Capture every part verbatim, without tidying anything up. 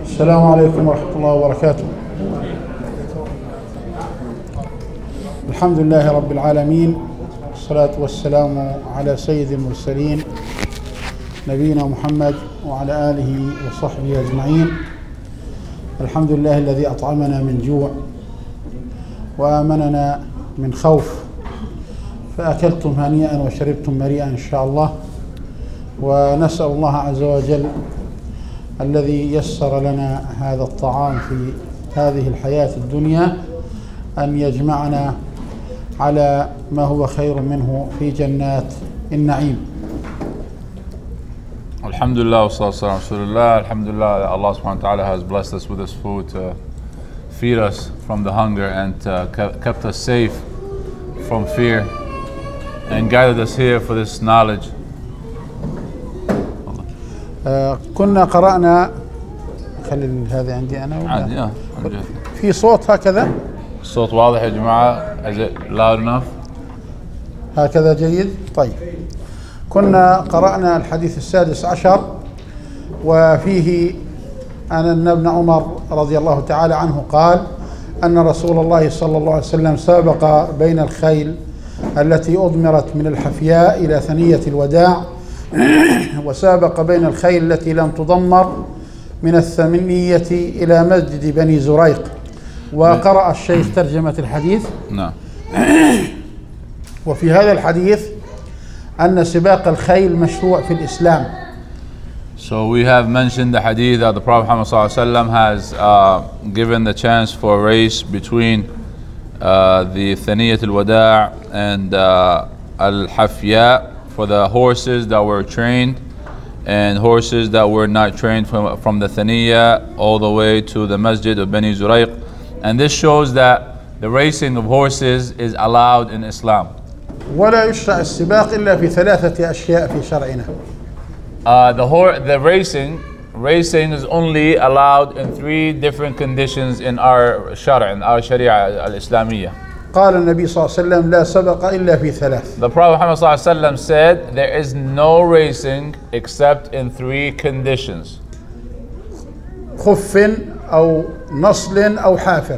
السلام عليكم ورحمة الله وبركاته. الحمد لله رب العالمين، والصلاة والسلام على سيد المرسلين نبينا محمد وعلى آله وصحبه أجمعين. الحمد لله الذي أطعمنا من جوع وآمننا من خوف، فأكلتم هنيئا وشربتم مريئا إن شاء الله. ونسأل الله عز وجل الذي يسر لنا هذا الطعام في هذه الحياة الدنيا أن يجمعنا على ما هو خير منه في جنات النعيم. Alhamdulillah, wassalam, rasulullah. Alhamdulillah, Allah subhanahu wa ta'ala has blessed us with this food to feed us from the hunger and uh, kept us safe from fear and guided us here for this knowledge. آه كنا قرأنا، خلي هذا عندي أنا عندي اه في صوت هكذا. الصوت واضح يا جماعة؟ Is it loud enough؟ هكذا جيد. طيب، كنا قرأنا الحديث السادس عشر وفيه أن ابن عمر رضي الله تعالى عنه قال أن رسول الله صلى الله عليه وسلم سابق بين الخيل التي أضمرت من الحفياء إلى ثنية الوداع، وسابق بين الخيل التي لم تضمر من الثمنية إلى مسجد بني زريق. وقرأ الشيخ ترجمة الحديث. نعم. وفي هذا الحديث أن سباق الخيل مشروع في الإسلام. So we have mentioned the hadith that the Prophet Muhammad sallallahu alaihi wasallam has uh, given the chance for a race between uh, the Thaniyat al-Wada' and uh, al-Hafya, for the horses that were trained and horses that were not trained, from, from the Thaniya all the way to the Masjid of Bani Zurayq. And this shows that the racing of horses is allowed in Islam. ولا يشرع السباق إلا في ثلاثة أشياء في شرعنا. Uh, the, hor the racing, racing is only allowed in three different conditions in our shara, in our sharia al-Islamiyya. قال النبي صلى الله عليه وسلم لا سبق إلا في ثلاث. The Prophet Muhammad sallallahu alaihi wasallam said there is no racing except in three conditions. خف أو نصل أو حافر.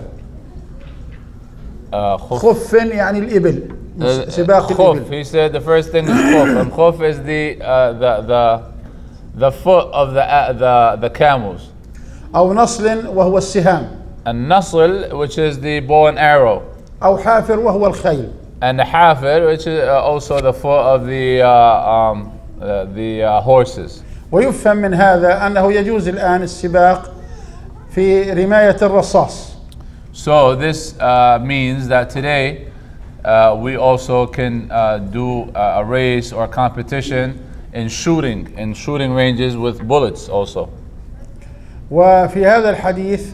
Uh, خف يعني الإبل. Uh, سباق الإبل. He said the first thing is khuf, and khuf is the uh, the the the foot of the uh, the the camels. أو نصل وهو السهام. And nasl, which is the bow and arrow. أو حافر وهو الخيل. And the hafir, which is uh, also the foot of the uh, um, uh, the uh, horses. ويفهم من هذا أنه يجوز الآن السباق في رماية الرصاص. So this uh, means that today uh, we also can uh, do uh, a race or competition in shooting, in shooting ranges with bullets also. وفي هذا الحديث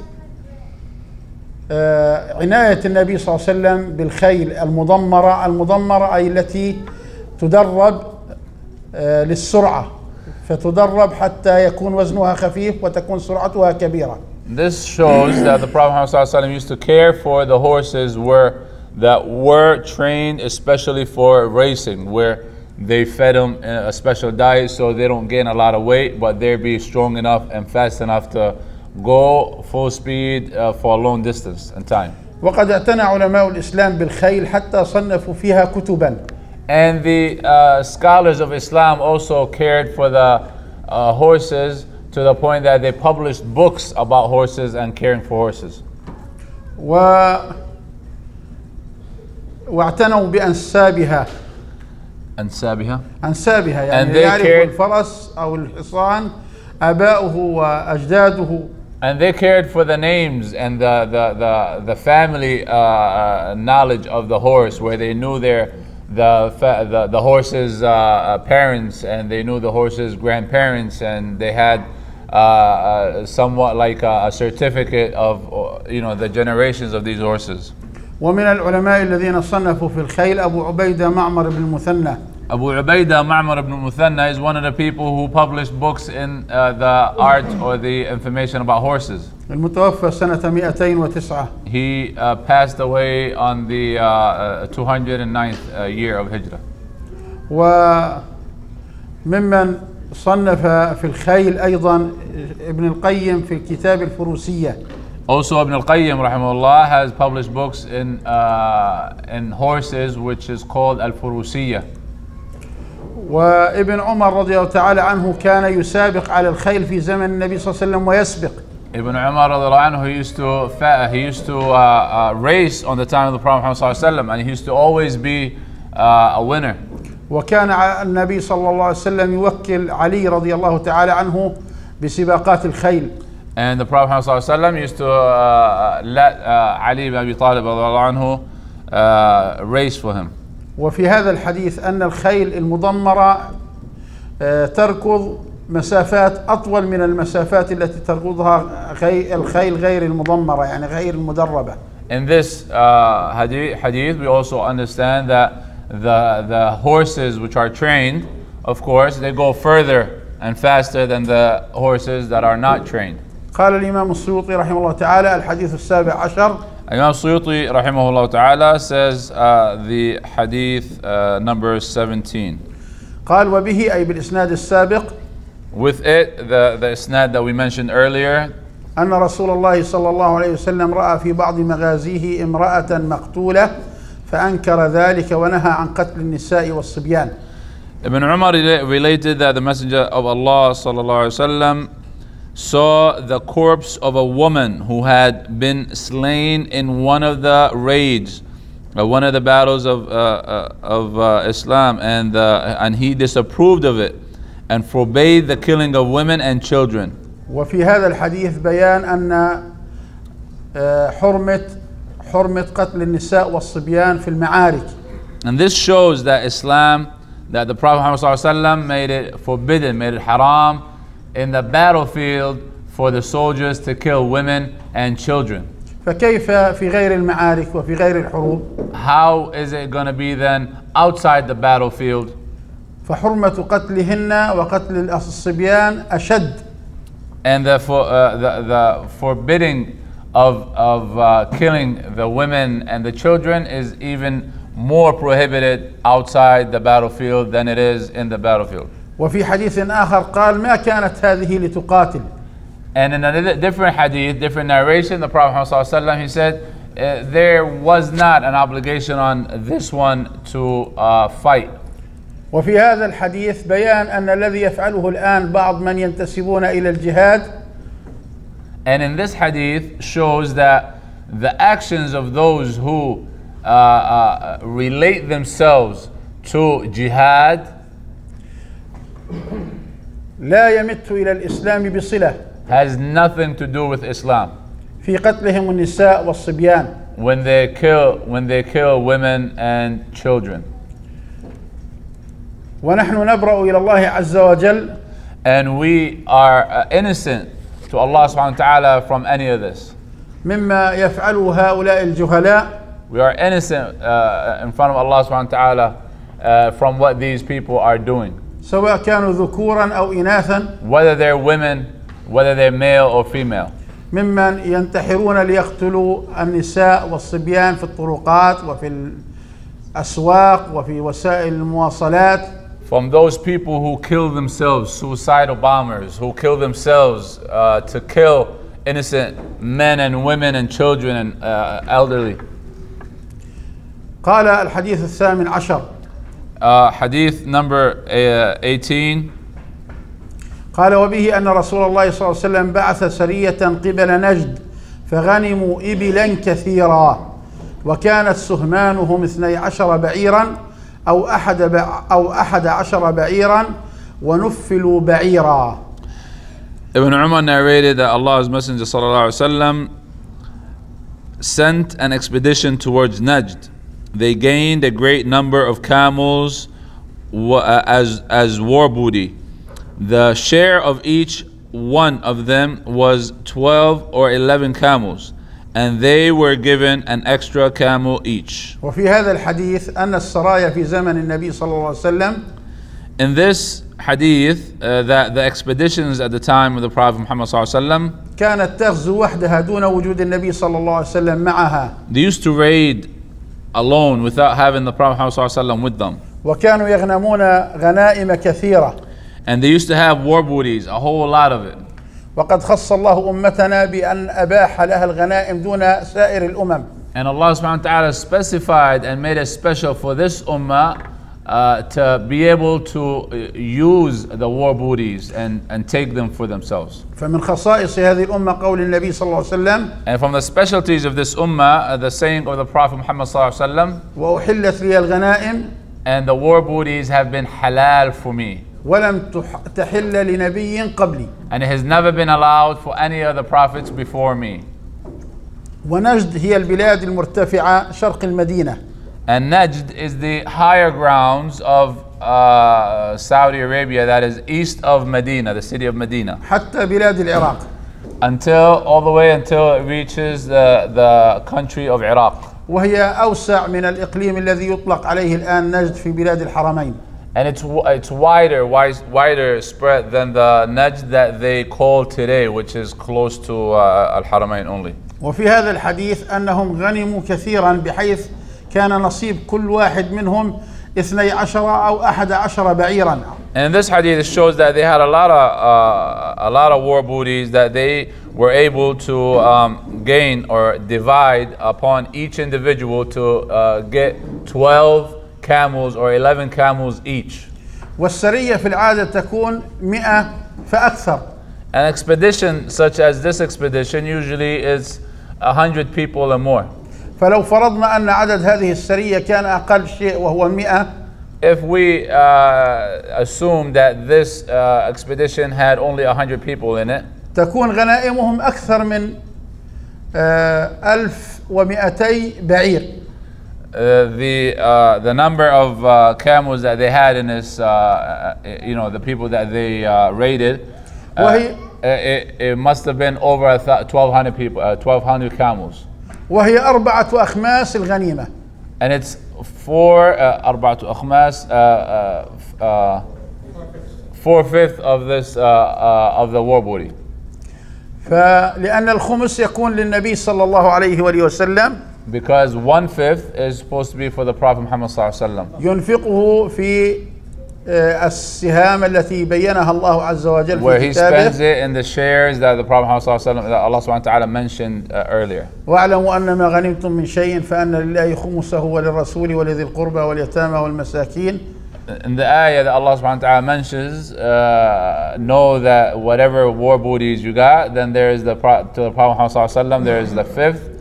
عناية النبي صلى الله عليه وسلم بالخيل المضمرة. المضمرة أي التي تدرب للسرعة، فتدرب حتى يكون وزنها خفيف وتكون سرعتها كبيرة. This shows that the Prophet Muhammad sallallahu alaihi wasallam used to care for the horses were that were trained especially for racing, where they fed them a special diet so they don't gain a lot of weight, but they be strong enough and fast enough to go full speed uh, for a long distance and time. وقد اعتنى علماء الإسلام بالخيل حتى صنفوا فيها كتبا. And the uh, scholars of Islam also cared for the uh, horses to the point that they published books about horses and caring for horses. و واعتنوا بأنسابها. أنسابها. أنسابها يعني يعرف الفرس أو الحصان آباؤه وأجداده. And they cared for the names and the the the, the family uh, uh, knowledge of the horse, where they knew their the the, the horse's uh, parents, and they knew the horse's grandparents, and they had uh, uh, somewhat like a, a certificate of you know the generations of these horses. ومن العلماء الذين صنفوا في الخيل أبو عبيدة معمر بن المثنى. Abu Ubaidah Ma'mar ibn Muthanna is one of the people who published books in uh, the art or the information about horses. المتوفى سنة مئتين وتسعة. He uh, passed away on the uh, uh, two hundred ninth uh, year of Hijrah. وممن صنف في الخيل أيضا ابن القيم في الكتاب الفروسية. Also, Ibn al-Qayyim rahimahullah has published books in uh, in horses, which is called Al-Furusiyya. وابن عمر رضي الله تعالى عنه كان يسابق على الخيل في زمن النبي صلى الله عليه وسلم ويسبق. Ibn Umar radiallahu anhu, he used to he used to uh, uh, race on the time of the Prophet Muhammad sallallahu alaihi wasallam, and he used to always be uh, a winner. وكان النبي صلى الله عليه وسلم يوكل علي رضي الله تعالى عنه بسباقات الخيل. And the Prophet Muhammad sallallahu alaihi wasallam used to uh, let uh, Ali ibn Abi Talib radiallahu anhu uh, race for him. وفي هذا الحديث أن الخيل المضمرة تركض مسافات أطول من المسافات التي تركضها الخيل غير المضمرة، يعني غير المدربة. In this uh, hadith, hadith, we also understand that the the horses which are trained, of course, they go further and faster than the horses that are not trained. قال الإمام السيوطي رحمه الله تعالى الحديث السابع عشر. Imam Suyuti rahimahullah ta'ala says uh, the hadith uh, number seventeen. قال وبه أي بالإسناد السابق. With it, the the isnad that we mentioned earlier. أن رسول الله صلى الله عليه وسلم رأى في بعض مغازيه امرأة مقتولة فأنكر ذلك ونهى عن قتل النساء والصبيان. Ibn Umar related that the Messenger of Allah sallallahu alaihi wasallam saw the corpse of a woman who had been slain in one of the raids, uh, one of the battles of uh, uh, of uh, Islam, and uh, and he disapproved of it and forbade the killing of women and children. وفي هذا الحديث بيان أن حرمة حرمة قتل النساء والصبيان في المعارك. And this shows that Islam, that the Prophet Muhammad sallallahu alaihi wasallam made it forbidden, made it haram in the battlefield for the soldiers to kill women and children. فكيف في غير المعارك وفي غير الحروب؟ How is it going to be then outside the battlefield? فحرمة قتلهن وقتل الصبيان أشد. And the for, uh, the, the forbidding of of uh, killing the women and the children is even more prohibited outside the battlefield than it is in the battlefield. وفي حديث آخر قال ما كانت هذه لتقاتل. And in a different hadith, different narration, the Prophet ﷺ, he said, uh, there was not an obligation on this one to uh, fight. وفي هذا الحديث بيان أن الذي يفعله الآن بعض من ينتسبون إلى الجهاد. And in this hadith shows that the actions of those who uh, uh, relate themselves to jihad لا يمت إلى الإسلام بصلة. Has nothing to do with Islam. في قتلهم النساء والصبيان. When they kill, when they kill women and children. ونحن نبرأ إلى الله عز وجل. And we are uh, innocent to Allah subhanahu wa ta'ala from any of this. مما يفعله هؤلاء الجهلاء. We are innocent uh, in front of Allah subhanahu wa ta'ala uh, from what these people are doing. سواء كانوا ذكورا أو إناثا. Whether they're women, whether they're male or female. ممن ينتحرون ليقتلوا النساء والصبيان في الطرقات وفي الأسواق وفي وسائل المواصلات. From those people who kill themselves, suicidal bombers, who kill themselves uh, to kill innocent men and women and children and uh, elderly. قال الحديث الثامن عشر. Uh, hadith number uh, eighteen. قال وبه أن رسول الله صلى الله عليه وسلم بعث سرية قبل نجد فغنموا إبلا كثيرا وكانت سهمانهم اثني عشر بعيرا أو أحد بع أو أحد عشر بعيرا ونفلوا بعيرا. Ibn Umar narrated that Allah's Messenger sallallahu alaihi wasallam sent an expedition towards Najd. They gained a great number of camels as as war booty. The share of each one of them was twelve or eleven camels, and they were given an extra camel each. وفي هذا الحديث أن السرايا في زمن النبي صلى الله عليه وسلم. In this hadith, uh, that the expeditions at the time of the Prophet Muhammad صلى الله عليه وسلم كانت تغزو وحدها دون وجود النبي صلى الله عليه وسلم معها. They used to raid alone without having the Prophet Muhammad صلى الله عليه وسلم with them. وكانوا يغنمون غنائم كثيرة. And they used to have war booties, a whole lot of it. وقد خص الله أمتنا بأن أباح لها الغنائم دون سائر الأمم. And Allah subhanahu wa ta'ala specified and made it special for this ummah uh, to be able to use the war booties and, and take them for themselves. فمن خصائص هذه الأمة قول النبي صلى الله عليه وسلم And from the specialties of this ummah, uh, the saying of the Prophet Muhammad sallallahu alaihi wasallam, وأحلت لي الغنائم and the war booties have been halal for me. ولم تح- تحل لنبي قبلي. And it has never been allowed for any of the prophets before me. ونجد هي البلاد المرتفعة شرق المدينة. And Najd is the higher grounds of uh, Saudi Arabia, that is east of Medina, the city of Medina. حتى بلاد العراق. Until, all the way until it reaches the, the country of Iraq. وهي أوسع من الإقليم الذي يطلق عليه الآن نجد في بلاد الحرمين. And it's it's wider, wide, wider spread than the Najd that they call today, which is close to uh, Al-Haramain only. وفي هذا الحديث أنهم غنموا كثيرا بحيث كان نصيب كل واحد منهم اثني عشر أو أحد عشر بعيرا. And in this hadith, it shows that they had a lot of uh, a lot of war booties that they were able to um, gain or divide upon each individual to uh, get twelve camels or eleven camels each. والسرية في العادة تكون مئة فأكثر. An expedition such as this expedition usually is a hundred people or more. فلو فرضنا أن عدد هذه السرية كان أقل شيء وهو مئة. If we uh, assume that this uh, expedition had only a hundred people in it, تكون غنائمهم أكثر من ألف ومئتي بعير. Uh, the uh, the number of uh, camels that they had in this, uh, you know, the people that they uh, raided, uh, it, it must have been over twelve hundred people, uh, twelve hundred camels. وهي أربعة أخماس الغنيمة. And it's four uh, أربعة أخماس, uh, uh, uh, four fifth of this uh, uh, of the war booty. فلأن الخمس يكون للنبي صلى الله عليه وآله وسلم. Because one fifth is supposed to be for the Prophet Muhammad صلى الله عليه وسلم. ينفقه في السهام التي بينها الله عز وجل في كتابه. Where he spends it in the shares that the Prophet Muhammad صلى الله عليه وسلم, that Allah subhanahu wa ta'ala mentioned uh, earlier. واعلموا أن ما غنمتم من شيء فأن لله خمسه وللرسول ولذي القربى واليتامى والمساكين. In the ayah that Allah subhanahu wa ta'ala mentions, uh, know that whatever war booties you got, then there is the to the Prophet Muhammad صلى الله عليه وسلم, there is the fifth,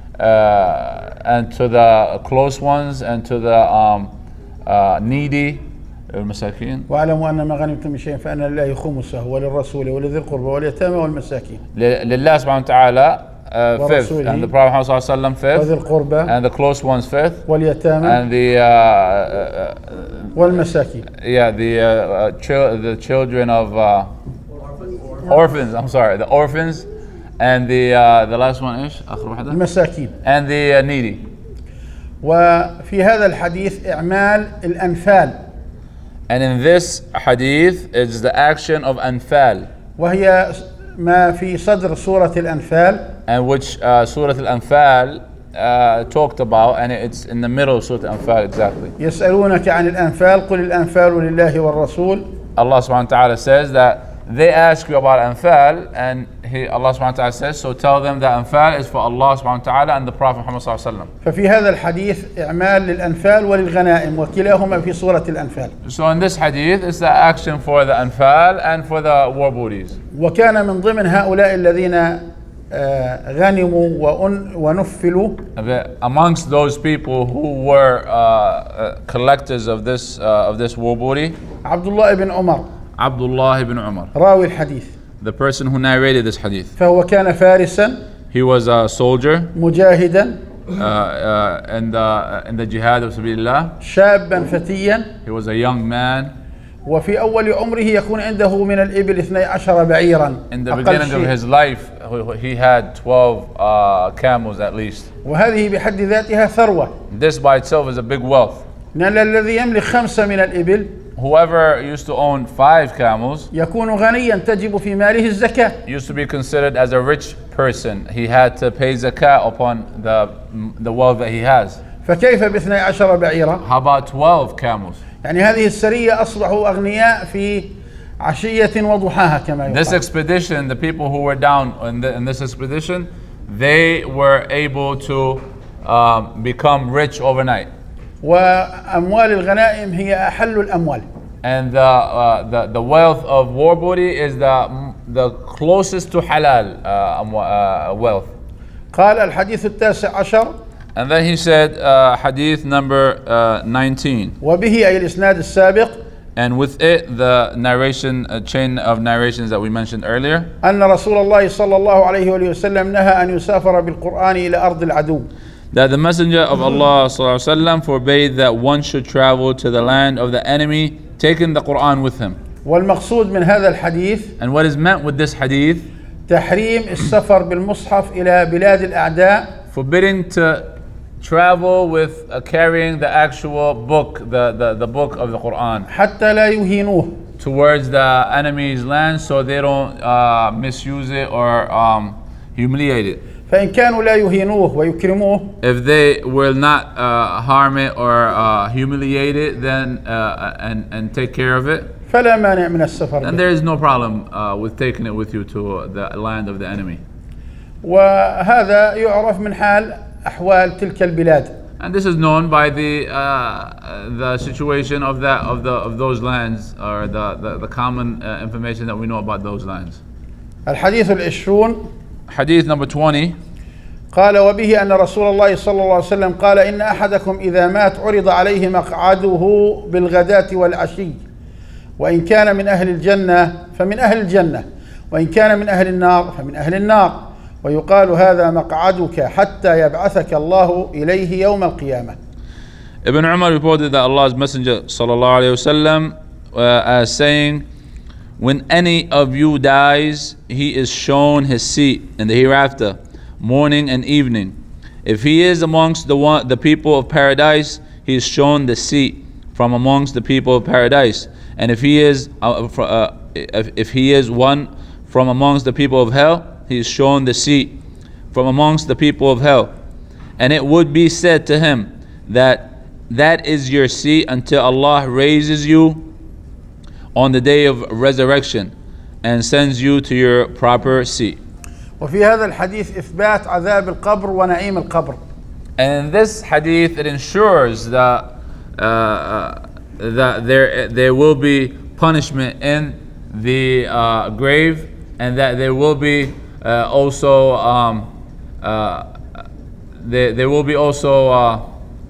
uh, and to the close ones, and to the um, uh, needy. المساكين. واعلموا أن ما غنمتم من شيء فأن لله خمسه وللرسول ولذي القربى واليتامى والمساكين. لله سبحانه وتعالى uh, fifth, and the Prophet Muhammad صلى الله عليه وسلم fifth, وذي القربى and the close ones fifth, واليتامى and the uh, uh, والمساكين. Yeah, the uh, uh, chil the children of uh, orphans. I'm sorry, the orphans, and the uh, the last one is المساكين. And the uh, needy. وفي هذا الحديث إعمال الأنفال. And in this hadith is the action of Anfal. وهي ما في صدر سورة الأنفال. And which uh, Surah Al-Anfal uh, talked about, and it's in the middle of Surah Al-Anfal exactly. يسألونك عن الأنفال قل الأنفال لله والرسول. Allah subhanahu wa ta'ala says that they ask you about Anfal, and he, Allah subhanahu wa ta'ala says, so tell them that Anfal is for Allah subhanahu wa ta'ala and the Prophet Muhammad sallallahu alaihi wasallam. ففي هذا الحديث إعمال للأنفال وللغنائم وكلاهما في سورة الأنفال. So in this hadith, it's the action for the Anfal and for the war booties. وكان من ضمن هؤلاء الذين غنموا ونفلوا. Amongst those people who were uh, collectors of this uh, of this war booty, عبد الله بن عمر. Abdullah ibn Umar, راوي الحديث. the person who narrated this hadith. فهو كان فارسا. He was a soldier. مجاهدا. Uh, uh, in the in the jihad of sabilillah. شابا فتيا. He was a young man. وفي أول عمره يكون عنده من الإبل اثني عشر بعيرا. In the beginning of his life, he had twelve uh, camels at least. وهذه بحد ذاتها ثروة. This by itself is a big wealth. لأن الذي يملك خمسة من الإبل. Whoever used to own five camels يكون غنيا تجب في ماله الزكاة. used to be considered as a rich person. He had to pay zakah upon the the wealth that he has. فكيف باثني عشر بعيرا؟ How about twelve camels? يعني هذه السرية أصبحوا أغنياء في عشية وضحاها كما This يقال. expedition, the people who were down in, the, in this expedition, they were able to um, become rich overnight. وأموال الغنائم هي أحل الأموال. And the, uh, the, the wealth of war booty is the, the closest to halal uh, uh, wealth. قال الحديث التاسع عشر. And then he said, uh, hadith number uh, nineteen. وبه أي الإسناد السابق. And with it, the narration, uh, chain of narrations that we mentioned earlier. أن رسول الله صلى الله عليه وسلم نهى أن يسافر بالقرآن إلى أرض العدو. That the Messenger of Allah صلى الله عليه وسلم forbade that one should travel to the land of the enemy, taking the Quran with him. والمقصود من هذا الحديث. And what is meant with this hadith? تحريم السفر بالمصحف إلى بلاد الأعداء. Forbidding to travel with uh, carrying the actual book, the, the, the book of the Quran. حتى لا يهينوه. Towards the enemy's land, so they don't uh, misuse it or um, humiliate it. فإن كانوا لا يهينوه ويكرموه. If they will not uh, harm it or uh, humiliate it, then uh, and and take care of it, فلا مانع من السفر. then there is no problem uh, with taking it with you to the land of the enemy. وهذا يعرف من حال أحوال تلك البلاد. And this is known by the uh, the situation of that of the of those lands, or the the, the common uh, information that we know about those lands. الحديث العشرون. Hadith number twenty. قال وبه أن رسول الله صلى الله عليه وسلم قال إن أحدكم إذا مات عرض عليه مقعده بالغداة والعشي وإن كان من أهل الجنة فمن أهل الجنة وإن كان من أهل النار فمن أهل النار ويقال هذا مقعدك حتى يبعثك الله إليه يوم القيامة. Ibn Umar reported that Allah's Messenger sallallahu alaihi wasallam uh, as saying, when any of you dies, he is shown his seat in the hereafter, morning and evening. If he is amongst the one, the people of paradise, he is shown the seat from amongst the people of paradise. And if he is uh, uh, if, if he is one from amongst the people of hell, he is shown the seat from amongst the people of hell. And it would be said to him that that is your seat until Allah raises you on the day of resurrection and sends you to your proper seat. وفي هذا الحديث إثبات عذاب القبر ونعيم القبر. And in this hadith, it ensures that uh, uh, that there there will be punishment in the uh, grave, and that there will be uh, also um, uh, there there will be also uh,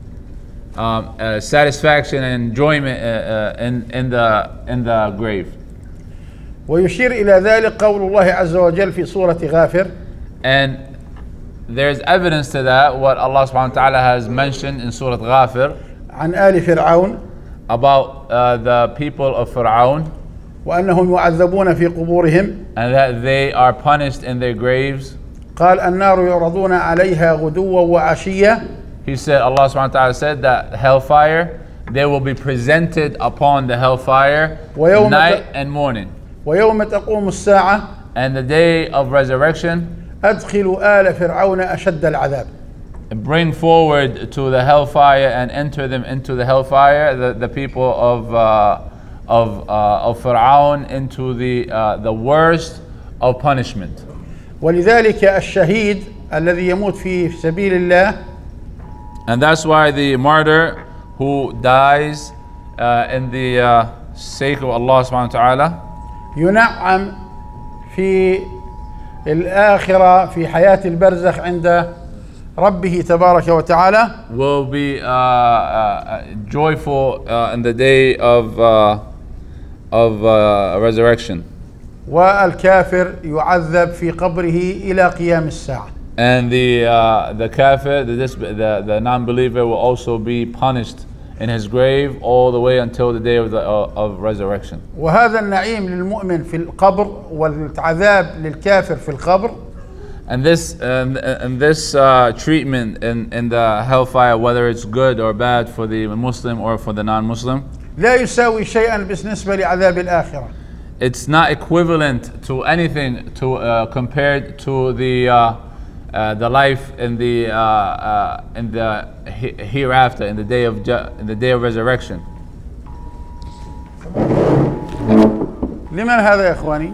um, uh, satisfaction and enjoyment uh, uh, in in the in the grave. ويشير إلى ذلك قول الله عز وجل في سورة غافر. And there's evidence to that, what Allah subhanahu wa ta'ala has mentioned in Surah Ghafir عن آل فرعون. about uh, the people of Fir'aun, وأنهم يعذبون في قبورهم. and that they are punished in their graves. قال النار يعرضون عليها غدوا وعشيا. He said, Allah subhanahu wa ta'ala said that hellfire, they will be presented upon the hellfire night and morning. ويوم تقوم الساعة. And the day of resurrection, أدخلوا آل فرعون أشد العذاب. bring forward to the hellfire and enter them into the hellfire, the, the people of uh, of uh, of Fir'aun, into the uh, the worst of punishment. ولذلك الشهيد الذي يموت في سبيل الله. And that's why the martyr who dies uh, in the uh, sake of Allah subhanahu wa ta'ala, ينعم في الآخرة في حياة البرزخ عند ربه تبارك وتعالى. will be uh, uh, joyful uh, in the day of uh, of uh, resurrection. والكافر يعذب في قبره إلى قيام الساعة. And the uh, the kafir, the, the the non-believer, will also be punished in his grave all the way until the day of the uh, of resurrection. وهذا النعيم للمؤمن في القبر والعذاب للكافر في القبر. And this and, and this uh, treatment in in the hellfire, whether it's good or bad for the Muslim or for the non-Muslim, لا يساوي شيئا بالنسبة لعذاب الآخرة. it's not equivalent to anything to uh, compared to the uh, uh, the life in the uh, uh, in the he hereafter, in the day of ju in the day of resurrection. لمن هذا يا إخواني؟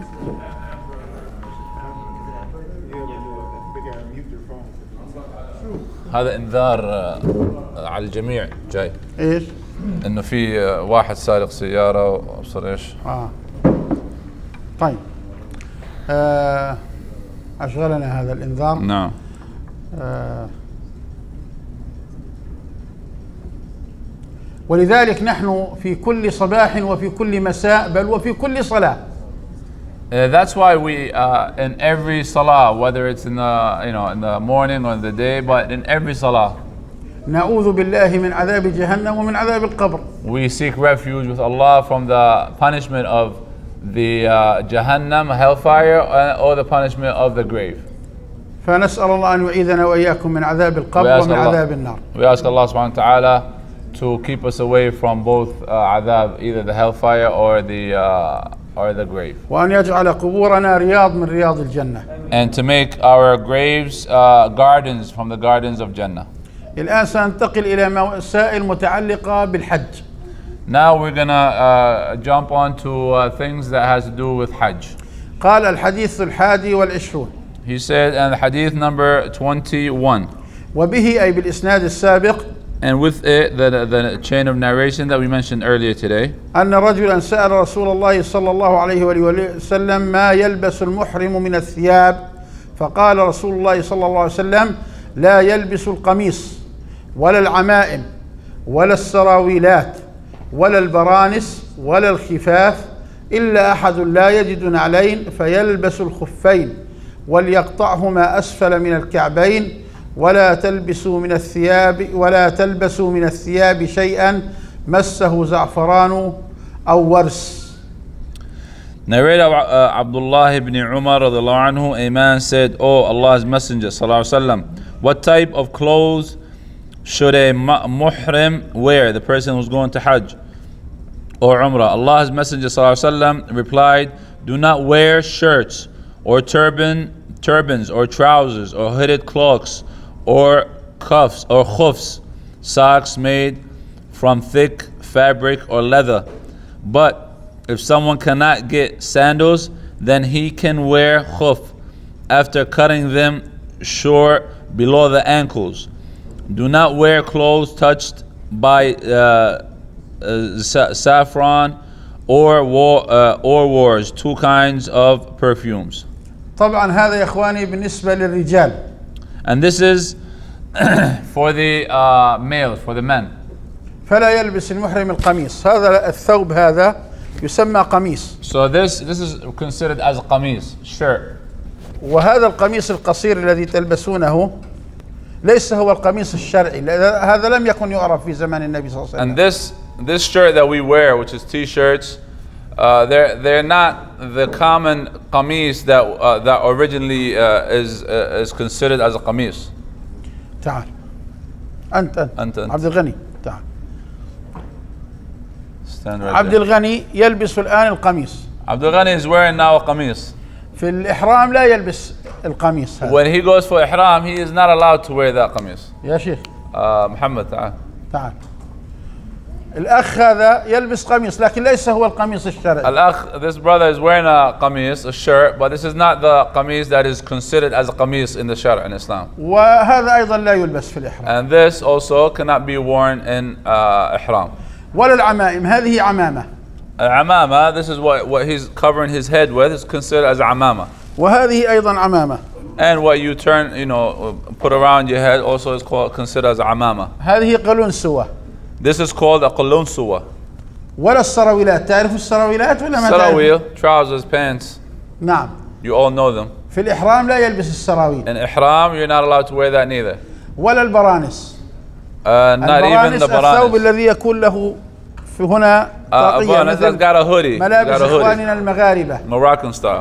هذا انذار آه، على الجميع جاي. إيش؟ انه في آه، واحد سارق سيارة وابصر ايش. آه. طيب. آه أشغلنا هذا الإنذار. نعم. آه ولذلك نحن في كل صباح وفي كل مساء بل وفي كل صلاة. Uh, that's why we, uh, in every salah, whether it's in the, you know, in the morning or in the day, but in every salah, نعوذ بالله من عذاب جهنم ومن عذاب القبر. we seek refuge with Allah from the punishment of the uh, Jahannam, hellfire, uh, or the punishment of the grave. فنسأل الله أن يعيذنا وإياكم من عذاب We القبر ask ومن Allah, عذاب النار. we ask Allah subhanahu wa ta'ala to keep us away from both uh, adhab, either the hellfire or the, uh, or the grave. وأن يجعل قبورنا رياض من رياض الجنة. And to make our graves uh, gardens from the gardens of Jannah. الآن سننتقل إلى مسائل متعلقة بالحج. Now we're gonna uh, jump on to uh, things that has to do with Hajj. قال الحديث الحادي والعشرون. He said, and hadith number twenty-one. وبه أي بالإسناد السابق. And with it, the, the chain of narration that we mentioned earlier today. أن رجلا سأل رسول الله صلى الله عليه وآله وسلم ما يلبس المحرم من الثياب فقال رسول الله صلى الله عليه وسلم لا يلبس القميص ولا العمائم ولا السراويلات ولا البرانس ولا الخفاف إلا أحد لا يجد نعلين فيلبس الخفين وليقطعهما أسفل من الكعبين ولا تلبسوا من الثياب ولا تلبسوا من الثياب شيئا مسه زعفران أو ورس. Narrated uh, Abdullah ibn Umar radiallahu anhu, a man said, "Oh Allah's Messenger sallallahu alaihi wasallam, what type of clothes should a muhrim wear, the person who's going to Hajj or Umrah?" Allah's Messenger sallallahu alaihi wasallam replied, "Do not wear shirts or turban, turbans or trousers or hooded cloaks or cuffs or khufs, socks made from thick fabric or leather. But if someone cannot get sandals, then he can wear khuf after cutting them short below the ankles. Do not wear clothes touched by uh, uh, saffron or war, uh, or wars, two kinds of perfumes." طبعا هذا يا إخواني بالنسبة للرجال. And this is for the uh, males, for the men. فلا يلبس المحرم القميص. هذا الثوب هذا يسمى قميص. So this this is considered as a qamis, shirt. وهذا القميص القصير الذي تلبسونه ليس هو القميص الشرعي. هذا لم يكن يعرف في زمان النبي صلى الله عليه وسلم. And this this shirt that we wear, which is t-shirts, uh, they're they're not the common qamis that uh, that originally uh, is uh, is considered as a qamis. تعال. أنت أنت. أنت أنت. عبد الغني تعال. Stand right عبد there. الغني يلبس الآن القميص. Abdul Ghani is wearing now a qamis. في الإحرام لا يلبس القميص هذا. When he goes for ihram, he is not allowed to wear that qamis. يا شيخ. Uh, Muhammad, تعال. تعال. الأخ هذا يلبس قميص لكن ليس هو القميص الشرعي. Al-Akh, this brother is wearing a qamis, a shirt, but this is not the qamis that is considered as a qamis in the shar' in Islam. وهذا أيضا لا يلبس في الإحرام. And this also cannot be worn in uh, ihram. ولا العمائم هذه عمامة. Al-amama, this is what, what he's covering his head with, is considered as amama. وهذه أيضا عمامة. And what you turn, you know, put around your head also is called considered as amama. هذه قلنسوة. This is called a qulunsuwa. ولا السراويلات. تعرف السراويلات ولا ما تعرف؟ Sarawil, trousers, pants. نعم. You all know them. في الإحرام لا يلبس السراويل. In ihram, you're not allowed to wear that neither. ولا البرانس. Uh, not even the الثوب baranis. الذي يكون له في هنا Uh, طاقية that's مثل got a hoodie. ملابس Got a hoodie. إخواننا المغاربة. Moroccan style.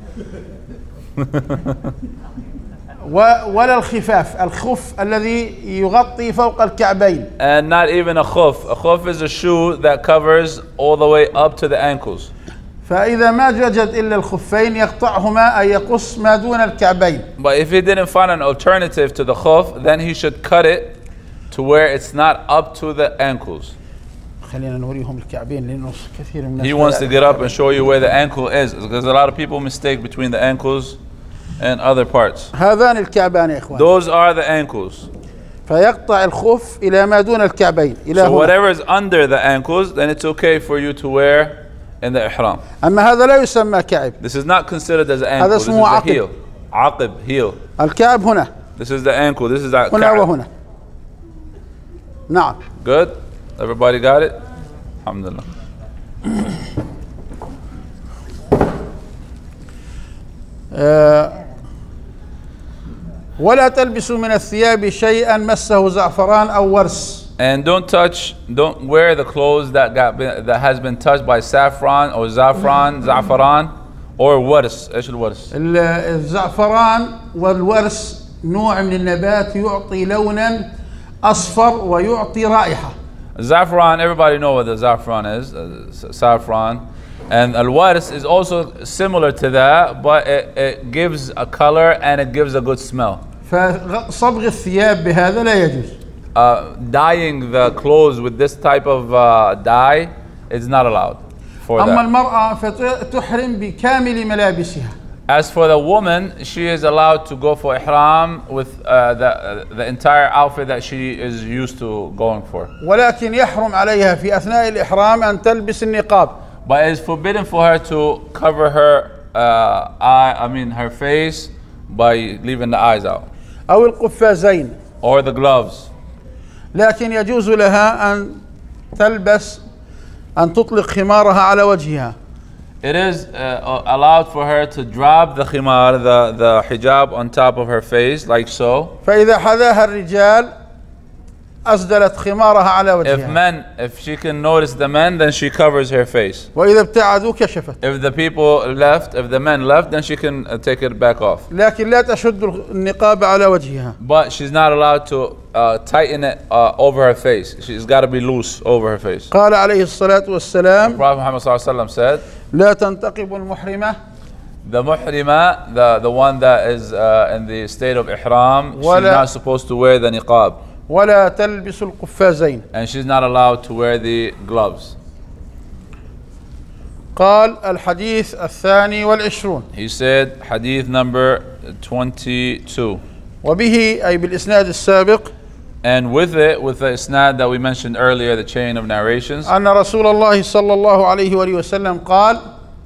ولا الخفاف الخف الذي يغطي فوق الكعبين. And not even a khuf. A khuf is a shoe that covers all the way up to the ankles. فإذا ما وجد إلا الخفين يقطعهما أي يقص ما دون الكعبين. But if he didn't find an alternative to the khuf, then he should cut it to where it's not up to the ankles. خلينا نوريهم الكعبين لأنه كثير من الناس. He wants to get up and show you where the ankle is, because a lot of people mistake between the ankles and other parts. هذان الكعبان يا إخوان. Those are the ankles. فيقطع الخف إلى ما دون الكعبين إلى So هنا. whatever is under the ankles, then it's okay for you to wear in the ihram. أما هذا لا يسمى كعب. This is not considered as an ankle. هذا This is اسمه the عقب. heel. عقب, heel. الكعب هنا. This is the ankle. This is the هنا ka'b. وهنا. نعم. Good? Everybody got it? Alhamdulillah. آه ولا تلبسوا من الثياب شيئا مسه زعفران أو ورس. And don't touch, don't wear the clothes that got been, that has been touched by saffron or zafran, za'faran, or wars. ايش الورس؟ الزعفران والورس نوع من النبات يعطي لونا أصفر ويعطي رائحة. Zafran, everybody know what the zafran is, uh, saffron. And al-wars is also similar to that, but it, it gives a color and it gives a good smell. فصبغ الثياب بهذا لا يجوز. Uh, dyeing the clothes with this type of uh, dye is not allowed for أما that. المرأة فتحرم بكامل ملابسها. As for the woman, she is allowed to go for ihram with uh, the, uh, the entire outfit that she is used to going for. ولكن يحرم عليها في أثناء الإحرام أن تلبس النقاب. But it is forbidden for her to cover her uh, eye, I mean her face, by leaving the eyes out. أو القفازين. Or the gloves. لكن يجوز لها أن تلبس أن تطلق خمارها على وجهها. It is uh, allowed for her to drop the khimar, the, the hijab, on top of her face, like so. فإذا حذاها الرجال أسدلت خمارها على If وجهها. men, if she can notice the men, then she covers her face. وإذا ابتعدوا كشفت. If the people left, if the men left, then she can uh, take it back off. لكن لا تشد النقاب على وجهها. But she's not allowed to uh, tighten it uh, over her face. She's got to be loose over her face. قال عليه الصلاة والسلام Prophet Muhammad sallallahu alaihi wasallam said, لا تنتقب المحرمة the muhrima, the, the one that is uh, in the state of ihram, she's ولا- not supposed to wear the niqab. ولا تلبس القفازين. And she's not allowed to wear the gloves. قال الحديث الثاني والعشرون He said, hadith number twenty-two. وبه أي بالإسناد السابق And with it, with the isnad that we mentioned earlier, the chain of narrations, أن رسول الله صلى الله عليه وآله وسلم قال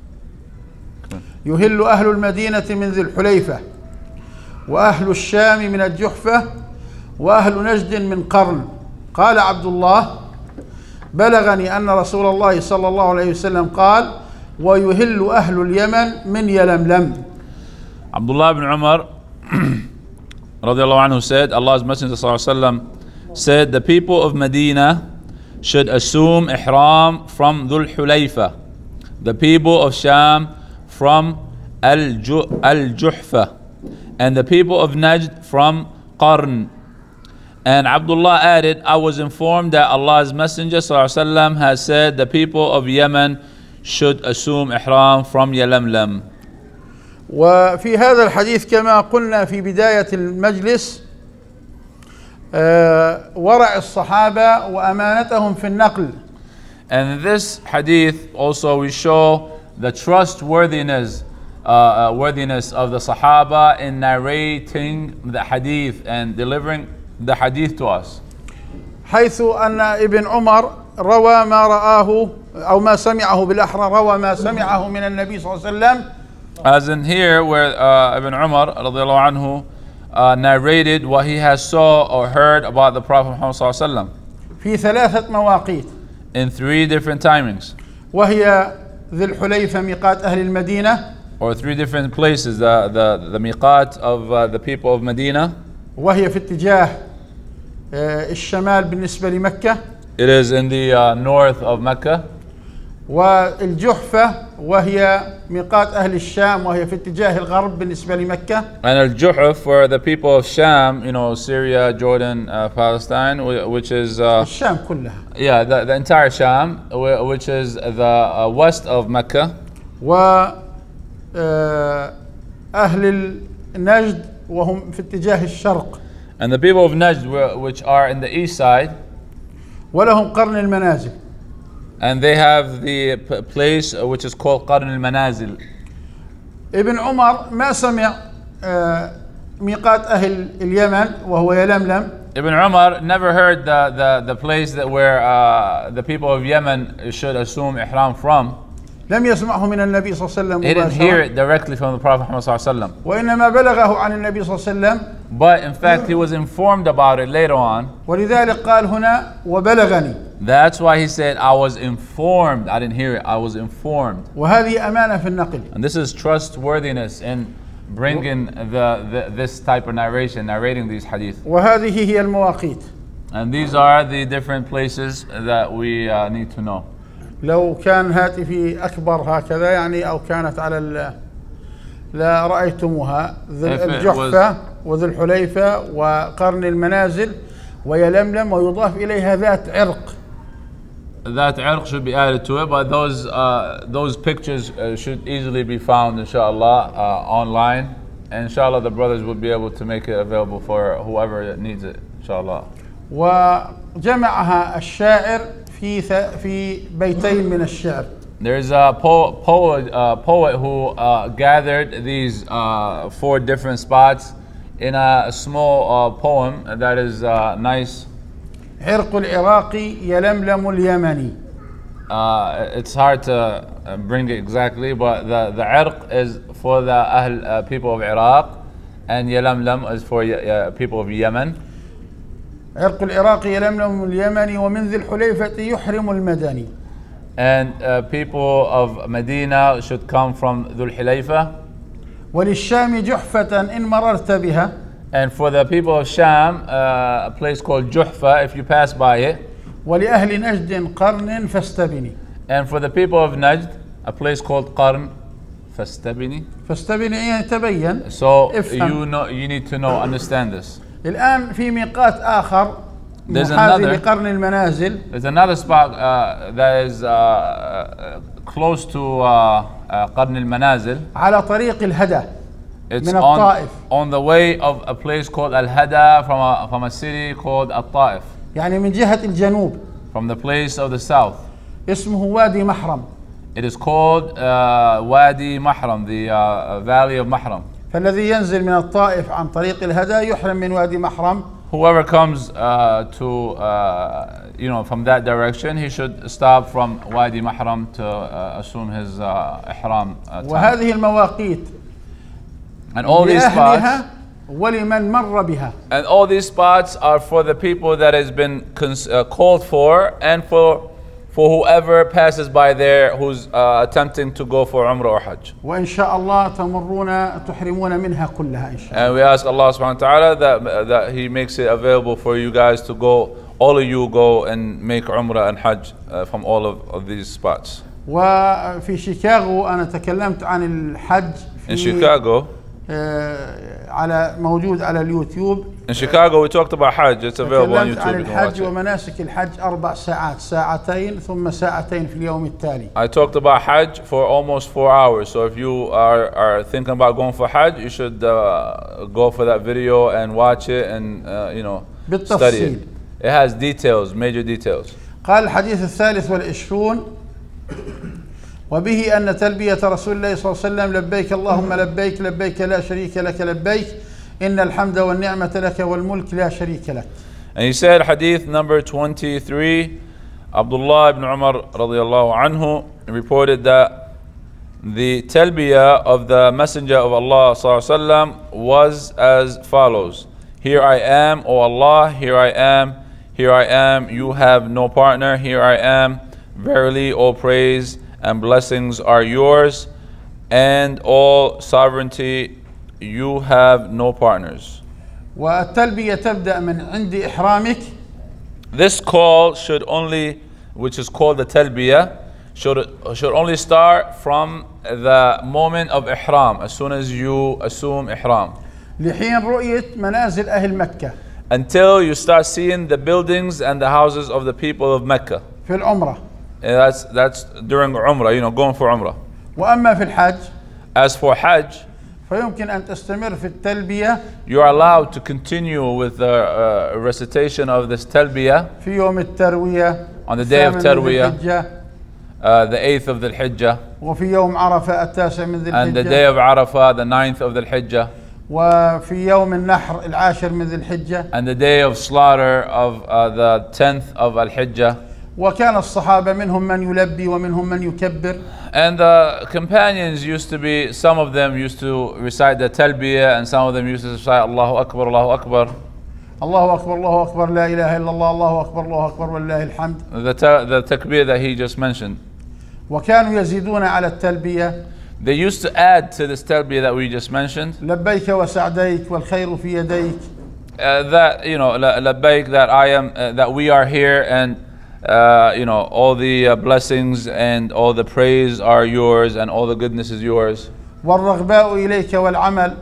يهل أهل المدينة من ذي الحليفة وأهل الشام من الجحفة وأهل نجد من قرن. قال عبد الله بلغني أن رسول الله صلى الله عليه وسلم قال ويهل أهل اليمن من يلملم. Abdullah ibn Umar radiallahu anhu said, Allah's Messenger sallallahu alaihi wasallam said, the people of Medina should assume ihram from Dhul Hulayfa, the people of Sham from Al-Juhfa, and the people of Najd from Qarn. And Abdullah added, I was informed that Allah's Messenger ﷺ has said the people of Yemen should assume ihram from Yalamlam. وفي هذا الحديث كما قلنا في بداية المجلس ورع الصحابة وأمانتهم في النقل. And in this hadith also we show the trustworthiness uh, uh, worthiness of the Sahaba in narrating the hadith and delivering the hadith to us. حيث أن ابن عمر روى ما رآه أو ما سمعه بالأحرى روى ما سمعه من النبي صلى الله عليه وسلم. As in here where uh, Ibn Umar radiallahu anhu uh, narrated what he has saw or heard about the Prophet Muhammad sallallahu alaihi wasallam في ثلاثة مواقيت. in three different timings, وهي ذي الحليفة ميقات أهل المدينة. or three different places, the, the, the miqat of uh, the people of Medina. وهي في اتجاه الشمال بالنسبة لمكة. It is in the uh, north of Mecca. والجحفة وهي ميقات أهل الشام وهي في اتجاه الغرب بالنسبة لمكة. And al-Juhf for the people of Sham, you know, Syria, Jordan, uh, Palestine, which is uh, الشام كلها. yeah, the, the entire Sham, which is the uh, west of Mecca. و أهل النجد وهم في اتجاه الشرق. And the people of Najd, which are in the east side. ولهم قرن المنازل. And they have the p- place uh, which is called Qarn al-Manazil. ابن عمر ما سمع آه، ميقات أهل اليمن وهو يلملم. Ibn Umar never heard the, the, the place that where uh, the people of Yemen should assume ihram from. لم يسمعه من النبي صلى الله عليه وسلم He didn't hear مباشرة، it directly from the Prophet Muhammad sallallahu alaihi wasallam. وإنما بلغه عن النبي صلى الله عليه وسلم. But in fact, he was informed about it later on. ولذلك قال هنا وبلغني. That's why he said, I was informed. I didn't hear it. I was informed. وهذه أمانة في النقل. And this is trustworthiness in bringing the, the this type of narration, narrating these hadith. وهذه هي المواقيت. And these are the different places that we uh, need to know. لو كان هاتفي أكبر هكذا يعني أو كانت على ال لا رأيتموها ذي If it الجحفة وذي الحليفة وقرن المنازل ويلملم ويضاف إليها ذات عرق. That irq should be added to it, but those uh, those pictures uh, should easily be found, inshallah, uh, online. And inshallah, the brothers will be able to make it available for whoever needs it, inshallah. وجمعها الشاعر في ث- في بيتين من الشعر. There's a po- poet, uh, poet who uh, gathered these uh, four different spots in a small uh, poem that is uh, nice. عرق العراقي يلملم اليمني. Uh, it's hard to uh, bring it exactly, but the, the irq is for the Ahl, uh, people of Iraq, and Yalamlam is for uh, people of Yemen. عرق العراقي يلملم اليمني ومن ذي الحليفة يحرم المدني. And uh, people of Medina should come from Dhul Hilayfa. وللشام جحفة إن مررت بها. And for the people of Sham, uh, a place called Juhfa, if you pass by it. ولأهل نجد قرن فاستبني. And for the people of Najd, a place called Qarn, Fastabini. فاستبني يعني تبين. So افهم. you know, you need to know, understand this. الآن في ميقات آخر There's محاذي another- لقرن المنازل There's another spot uh, that is uh, uh, close to uh, uh, Qarn al-Manazil. على طريق الهدى It's من on, الطائف. on the way of a place called Al-Hada from a, from a city called Al-Ta'if, يعني من جهة الجنوب. from the place of the south. اسمه وادي محرم. It is called uh, Wadi Mahram, the uh, valley of Mahram. فالذي ينزل من الطائف عن طريق الهدى يحرم من وادي محرم. Whoever comes uh, to, uh, you know, from that direction, he should stop from Wadi Mahram to uh, assume his uh, ihram uh, time. وهذه المواقيت And all these لأهلها spots, ولمن مر بها. and all these spots are for the people that has been cons- uh, called for, and for for whoever passes by there who's uh, attempting to go for Umrah or Hajj. وإن شاء الله تمرون تحرمون منها كلها إن شاء الله. And we ask Allah subhanahu wa ta'ala that, that He makes it available for you guys to go, all of you go and make Umrah and Hajj uh, from all of, of these spots. وفي شيكاغو أنا تكلمت عن الحج In في Chicago, آه، على موجود على اليوتيوب. in Chicago we talked about Hajj, it's available on تكلمت YouTube, عن you can watch الحج it. ومناسك الحج أربع ساعات ساعتين ثم ساعتين في اليوم التالي. I talked about Hajj for almost four hours, so if you are, are thinking about going for Hajj, you should uh, go for that video and watch it and uh, you know, study it. بالتفصيل. It has details, major details. قال الحديث الثالث والعشرون وبه أن تلبية رسول الله صلى الله عليه وسلم لبيك اللهم لبيك لبيك لا شريك لك لبيك إن الحمد والنعمة لك والملك لا شريك لك. And he said, hadith number twenty-three, Abdullah ibn Umar radiallahu anhu reported that the talbiyah of the Messenger of Allah sallallahu alaihi wasallam was as follows: Here I am, O Allah, here I am, here I am, you have no partner, here I am, verily all praise and blessings are yours, and all sovereignty you have no partners. والتلبية تبدأ من عند إحرامك. This call should only, which is called the talbiyah, should, should only start from the moment of ihram, as soon as you assume ihram, لحين رؤية منازل أهل مكة until you start seeing the buildings and the houses of the people of Mecca. في العمرة. And that's, that's during Umrah, you know, going for Umrah. وأما في الحج As for Hajj, فيمكن أن تستمر في التلبية you are allowed to continue with the uh, recitation of this talbiyah في يوم التروية on the day of الثامن من ذي Tarwiyah, الحجة uh, the eighth of the Hijjah, وفي يوم عرفة التاسع من ذي and the الحجة day of Arafah, the ninth of the Hijjah, وفي يوم النحر العاشر من ذي الحجة and the day of slaughter of uh, the tenth of Al-Hijjah. وكان الصحابة منهم من يلبي ومنهم من يكبر. And the companions used to be, some of them used to recite the Talbiyah, and some of them used to recite Allahu Akbar, Allahu Akbar. الله أكبر الله أكبر لا إله إلا الله الله أكبر الله أكبر ولله الحمد. The, ta the takbir that he just mentioned. وكانوا يزيدون على التلبية. They used to add to this Talbiyah that we just mentioned. لبيك وسعديك والخير في يديك. Uh, that, you know, labbaik, that I am, uh, that we are here, and uh, you know, all the uh, blessings and all the praise are yours, and all the goodness is yours. والرغباء إليك والعمل.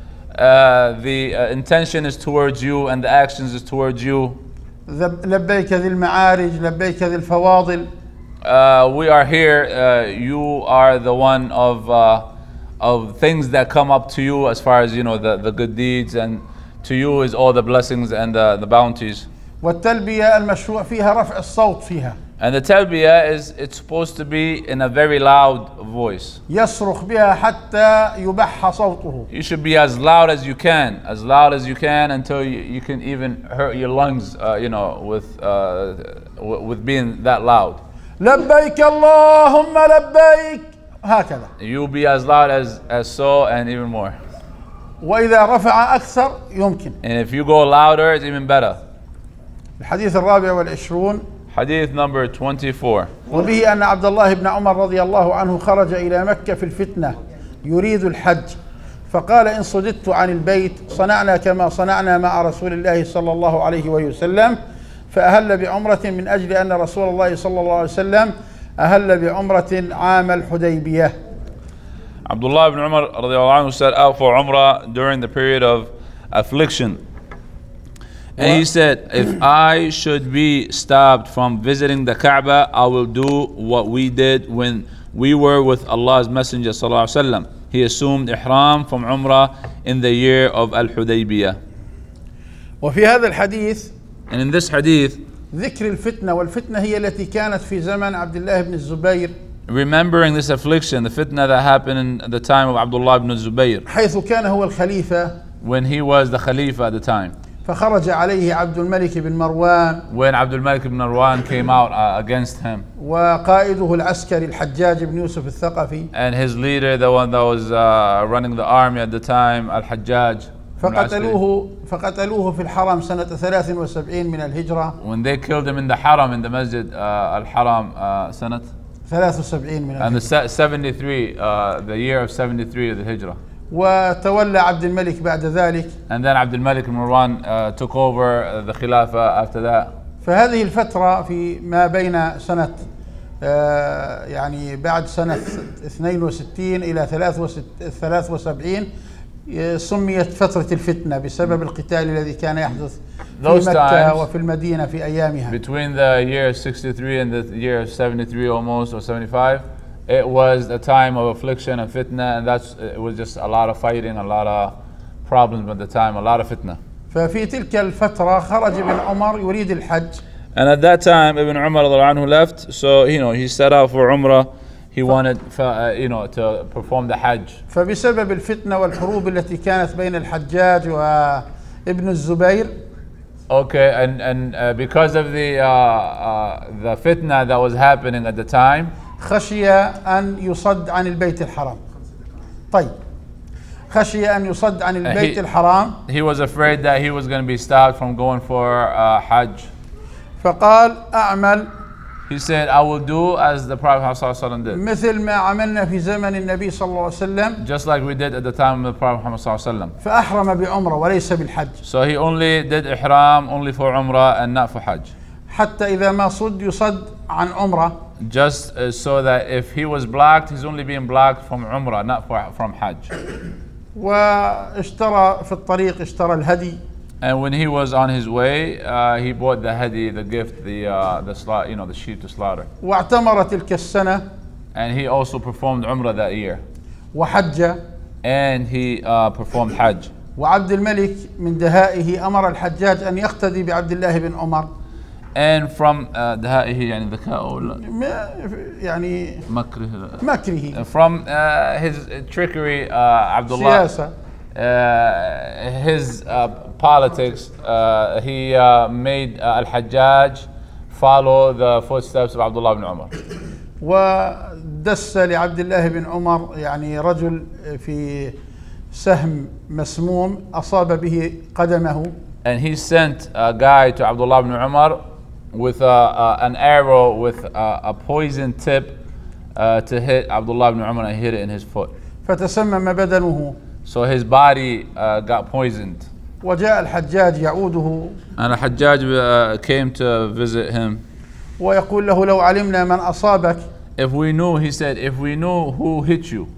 Uh, the uh, intention is towards you, and the actions is towards you. لبيك ذي المعارج لبيك ذي الفواضل. Uh, we are here. Uh, you are the one of uh, of things that come up to you, as far as you know, the, the good deeds, and to you is all the blessings and the, the bounties. والتلبية المشروع فيها رفع الصوت فيها. And the Talbiyah is, it's supposed to be in a very loud voice. يصرخ بها حتى يبح صوته. You should be as loud as you can, as loud as you can, until you, you can even hurt your lungs, uh, you know, with uh, with being that loud. لبيك اللهم لبيك هكذا. You'll be as loud as as so, and even more. وإذا رفع أكثر يمكن. And if you go louder, it's even better. الحديث الرابع والعشرون. Hadith number twenty-four. وبه أن عبد الله بن عمر رضي الله عنه خرج إلى مكة في الفتنة يريد الحج فقال إن صددت عن البيت صنعنا كما صنعنا مع رسول الله صلى الله عليه وسلم فأهل بعمرة من أجل أن رسول الله صلى الله عليه وسلم أهل بعمرة عام الحديبية. Abdullah ibn Umar radiallahu anhu set out for Umrah during the period of affliction. And he said, if I should be stopped from visiting the Kaaba, I will do what we did when we were with Allah's Messenger sallallahu alaihi wasallam. He assumed ihram from Umrah in the year of Al-Hudaybiyah. وفي هذا الحديث And in this hadith, ذكر الفتنة والفتنة هي التي كانت في زمن عبد الله بن الزبير. Remembering this affliction, the fitna that happened in the time of Abdullah ibn Zubayr, حيث كان هو الخليفة. when he was the Khalifa at the time. فخرج عليه عبد الملك بن مروان. When Abdul Malik ibn Marwan came out uh, against him. وقائده العسكري الحجاج بن يوسف الثقفي. And his leader, the one that was uh, running the army at the time, Al-Hajjaj. فقتلوه فقتلوه في الحرم سنة ثلاث وسبعين من الهجرة. When they killed him in the Haram, in the Masjid uh, Al-Haram, uh, Sanat. ثلاث وسبعين من الهجرة. And the seventy-three, uh, the year of seventy-three of the Hijrah. وتولى عبد الملك بعد ذلك. And then Abdul Malik ibn Marwan uh, took over uh, the Khilafah after that. فهذه الفترة في ما بين سنة آه يعني بعد سنة اثنين وستين إلى ثلاث وسبعين سميت فترة الفتنة بسبب القتال الذي كان يحدث في مكة وفي المدينة في أيامها. Between the year sixty-three and the year seventy-three almost, or seventy-five, it was a time of affliction and fitna, and that's it was just a lot of fighting, a lot of problems at the time, a lot of fitna. ففي تلك الفترة خرج ابن عمر يريد الحج. And at that time, Ibn Umar anhu left, so you know he set out for Umrah. He wanted, uh, you know, to perform the Hajj. فبسبب الفتنة والحروب التي كانت بين الحجاج وابن الزبير. Okay, and and uh, because of the uh, uh, the fitna that was happening at the time, خشي أن يصد عن البيت الحرام. طيب. خشي أن يصد عن البيت الحرام. He was afraid that he was going to be stopped from going for uh, Hajj. فقال أعمل. He said, I will do as the Prophet ﷺ did. مثل ما عملنا في زمن النبي صلى الله عليه وسلم. Just like we did at the time of the Prophet ﷺ. فأحرم بعمرة وليس بالحج. So he only did ihram only for Umrah and not for Hajj. حتى إذا ما صد يصد عن عمرة. Just uh, so that if he was blocked, he's only being blocked from Umrah, not for, from Hajj. واشترى في الطريق اشترى الهدي. And when he was on his way, uh, he bought the hadi, the gift, the uh, the sla- you know the sheep to slaughter. واعتمر تلك السنة. And he also performed Umrah that year. وحج. And he uh, performed Hajj. وعبد الملك من دهائه أمر الحجاج أن يقتدي بعبد الله بن عمر. And from uh, دهائه يعني ذكاء ولا ما- يعني مكره. مكره From uh, his trickery, uh, Abdullah. سياسة. Uh, his uh, politics, uh, he uh, made uh, Al-Hajjaj follow the footsteps of Abdullah ibn Umar. ودس لعبد الله بن عمر يعني رجل في سهم مسموم أصاب به قدمه. And he sent a guy to Abdullah ibn Umar with a, uh, an arrow with a, a poison tip uh, to hit Abdullah ibn Umar, and he hit it in his foot. فتسمم بدنه. So his body uh, got poisoned. وجاء الحجاج يعوده And Al-Hajjaj uh, came to visit him. ويقول له لو علمنا من أصابك. If we knew, he said, if we knew who hit you.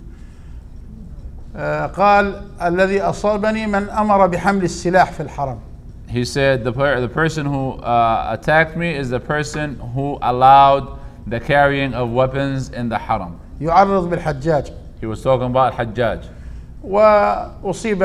آه، قال الذي أصابني من أمر بحمل السلاح في الحرم. He said, the, per the person who uh, attacked me is the person who allowed the carrying of weapons in the haram. يعرض بالحجاج. He was talking about Al-Hajjaj. وأصيب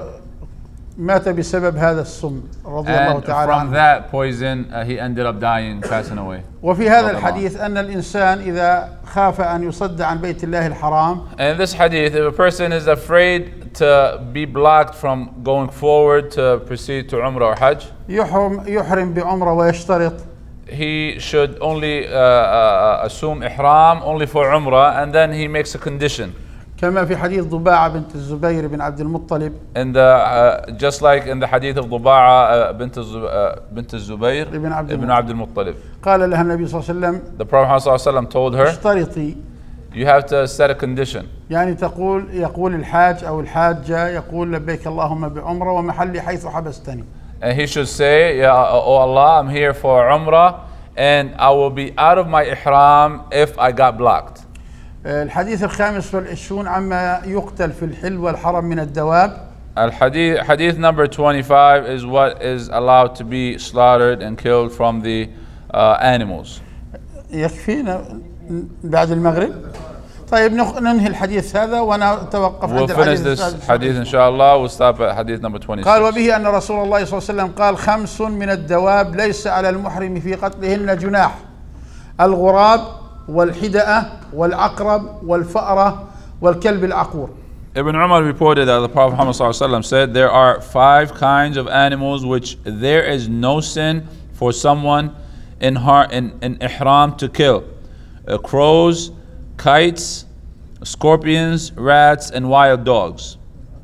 ومات بسبب هذا السم رضي الله And تعالى from عنه. that poison, uh, he ended up dying, passing away. وفي هذا الحديث أن الإنسان إذا خاف أن يصد عن بيت الله الحرام And in this hadith, if a person is afraid to be blocked from going forward to proceed to Umrah or Hajj, يحرم يحرم بعمرة ويشترط he should only uh, uh, assume ihram only for Umrah, and then he makes a condition. كما في حديث ضباعة بنت الزبير بن عبد المطلب. And the, uh, just like in the hadith of Duba'a uh, bint al-Zubayr ibn Abd ibn Abd al-Muttalib, قال لها النبي صلى الله عليه وسلم the Prophet ﷺ told her, اشترطي. you have to set a condition. يعني تقول يقول الحاج أو الحاجة يقول لبيك اللهم بعمرة ومحلي حيث حبستني. And he should say, yeah, oh Allah, I'm here for Umrah, and I will be out of my ihram if I got blocked. الحديث الخامس والعشرون عما يقتل في الحل والحرم من الدواب. Al-Hadith, hadith number twenty-five is what is allowed to be slaughtered and killed from the uh, animals. يكفينا بعد المغرب. طيب ننهي الحديث هذا ونتوقف We'll عند finish الحديث this hadith inshallah. We'll stop at hadith number twenty-six. قال وبه أن رسول الله صلى الله عليه وسلم قال خمس من الدواب ليس على المحرم في قتلهن جناح: الغراب والحدأة والعقرب والفأرة والكلب العقور. Ibn Umar reported that the Prophet Muhammad ﷺ said there are five kinds of animals which there is no sin for someone in heart in, in ihram to kill: uh, crows, kites, scorpions, rats, and wild dogs.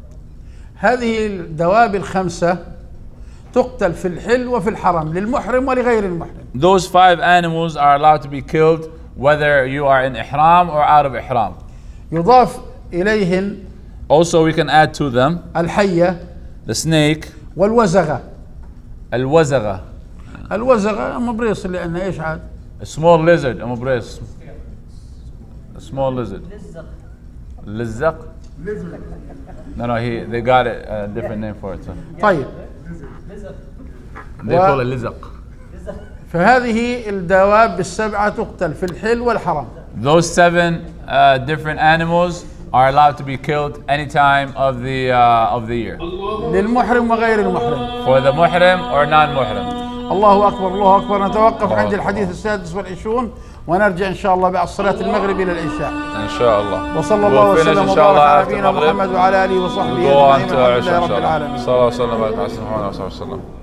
هذه الدواب الخمسة تقتل في الحل وفي الحرم للمحرم ولغير المحرم. Those five animals are allowed to be killed whether you are in ihram or out of ihram. يضاف إليهن Also, we can add to them الحية the snake, والوزغة. الوزغة, الوزغة مبريص لأنه إيش عاد؟ a small lizard, a mubris, a small lizard. Lizzaq? No, no, he, they got it, a different name for it. So. طيب. They call it lizzaq. فهذه الدواب السبعة تقتل في الحل والحرم. Those seven uh, different animals are allowed to be killed any time of the uh, of the year. للمحرم وغير المحرم. For the muhrim or non-muhrim. الله أكبر الله أكبر. نتوقف عند الحديث السادس والعشرون ونرجع إن شاء الله بعد صلاة المغرب إلى العشاء. إن شاء الله. وصلى الله وسلم وبارك على نبينا محمد وعلى آله وصحبه أجمعين. الحمد لله رب العالمين. صلى الله عليه وسلم.